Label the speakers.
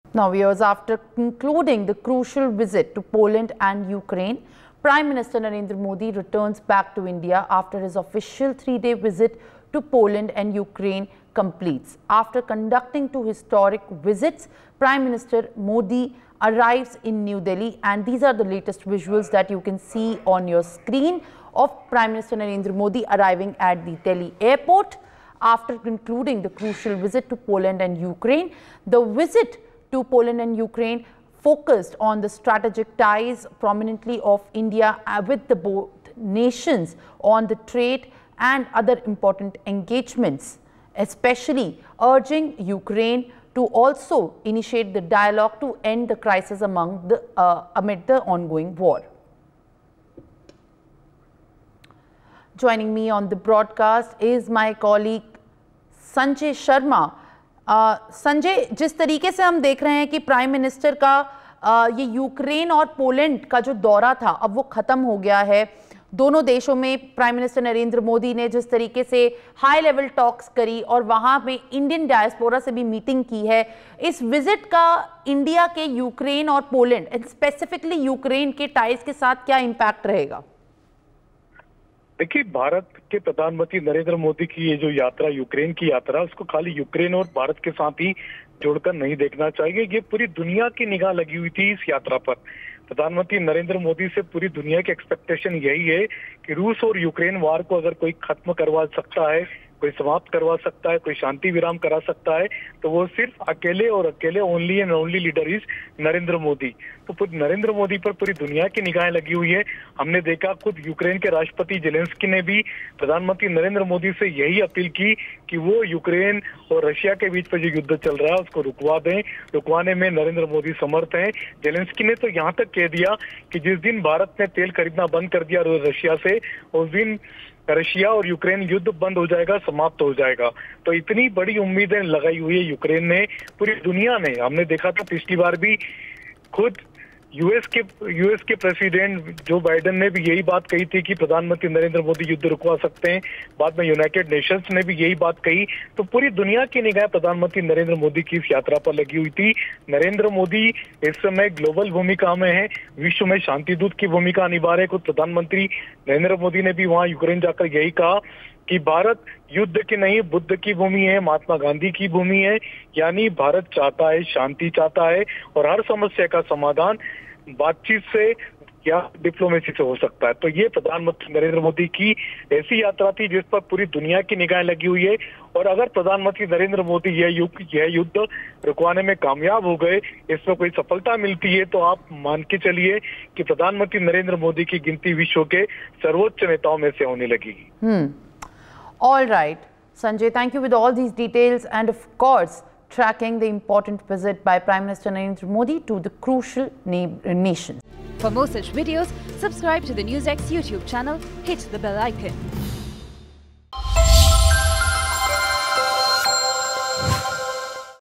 Speaker 1: Now, viewers, after concluding the crucial visit to Poland and Ukraine, Prime Minister Narendra Modi returns back to India after his official 3-day visit to Poland and Ukraine completes. After conducting two historic visits, Prime Minister Modi arrives in New Delhi, and these are the latest visuals that you can see on your screen of Prime Minister Narendra Modi arriving at the Delhi airport after concluding the crucial visit to Poland and Ukraine. The visit to Poland and Ukraine focused on the strategic ties prominently of India with the both nations on the trade and other important engagements, especially urging Ukraine to also initiate the dialogue to end the crisis amid the ongoing war. Joining me on the broadcast is my colleague Sanjay Sharma. Sanjay, जिस तरीके से हम देख रहे हैं कि prime minister का ये यूक्रेन और पोलैंड का जो दौरा था अब वो ख़त्म हो गया है, दोनों देशों में प्राइम मिनिस्टर नरेंद्र मोदी ने जिस तरीके से हाई लेवल टॉक्स करी और वहाँ पे इंडियन डायस्पोरा से भी मीटिंग की है, इस विजिट का इंडिया के यूक्रेन और पोलैंड एंड स्पेसिफिकली यूक्रेन के टाइज के साथ क्या इम्पैक्ट रहेगा?
Speaker 2: देखिए, भारत के प्रधानमंत्री नरेंद्र मोदी की ये जो यात्रा, यूक्रेन की यात्रा, उसको खाली यूक्रेन और भारत के साथ ही जोड़कर नहीं देखना चाहिए। ये पूरी दुनिया की निगाह लगी हुई थी इस यात्रा पर। प्रधानमंत्री नरेंद्र मोदी से पूरी दुनिया की एक्सपेक्टेशन यही है कि रूस और यूक्रेन वार को अगर कोई खत्म करवा सकता है, कोई समाप्त करवा सकता है, कोई शांति विराम करा सकता है, तो वो सिर्फ अकेले और अकेले only and only leader is Narendra Modi. तो नरेंद्र मोदी पर पूरी दुनिया की निगाहें लगी हुई है। हमने देखा खुद यूक्रेन के राष्ट्रपति जेलेंस्की ने भी प्रधानमंत्री नरेंद्र मोदी से यही अपील की कि वो यूक्रेन और रशिया के बीच में जो युद्ध चल रहा है उसको रुकवा दें। रुकवाने में नरेंद्र मोदी समर्थ हैं। जेलेंस्की ने तो यहाँ तक कह दिया कि जिस दिन भारत ने तेल खरीदना बंद कर दिया रशिया से, उस दिन रशिया और यूक्रेन युद्ध बंद हो जाएगा, समाप्त हो जाएगा। तो इतनी बड़ी उम्मीदें लगाई हुई है यूक्रेन ने, पूरी दुनिया ने। हमने देखा था पिछली बार भी खुद यूएस के प्रेसिडेंट जो बाइडेन ने भी यही बात कही थी कि प्रधानमंत्री नरेंद्र मोदी युद्ध रुकवा सकते हैं। बाद में यूनाइटेड नेशंस ने भी यही बात कही। तो पूरी दुनिया की निगाह प्रधानमंत्री नरेंद्र मोदी की इस यात्रा पर लगी हुई थी। नरेंद्र मोदी इस समय ग्लोबल भूमिका में है, विश्व में शांति दूत की भूमिका निभा रहे। खुद प्रधानमंत्री नरेंद्र मोदी ने भी वहां यूक्रेन जाकर यही कहा कि भारत युद्ध की नहीं, बुद्ध की भूमि है, महात्मा गांधी की भूमि है। यानी भारत चाहता है, शांति चाहता है और हर समस्या का समाधान बातचीत से या डिप्लोमेसी से हो सकता है। तो ये प्रधानमंत्री नरेंद्र मोदी की ऐसी यात्रा थी जिस पर पूरी दुनिया की निगाहें लगी हुई है। और अगर प्रधानमंत्री नरेंद्र मोदी यह युद्ध रुकवाने में कामयाब हो गए, इसमें कोई सफलता मिलती है, तो आप मान के चलिए कि प्रधानमंत्री नरेंद्र मोदी की गिनती विश्व के सर्वोच्च नेताओं में से होने लगेगी।
Speaker 1: All right, Sanjay, thank you with all these details and of course tracking the important visit by Prime Minister Narendra Modi to the crucial nation.
Speaker 3: For more such videos, subscribe to the NewsX YouTube channel, hit the bell icon.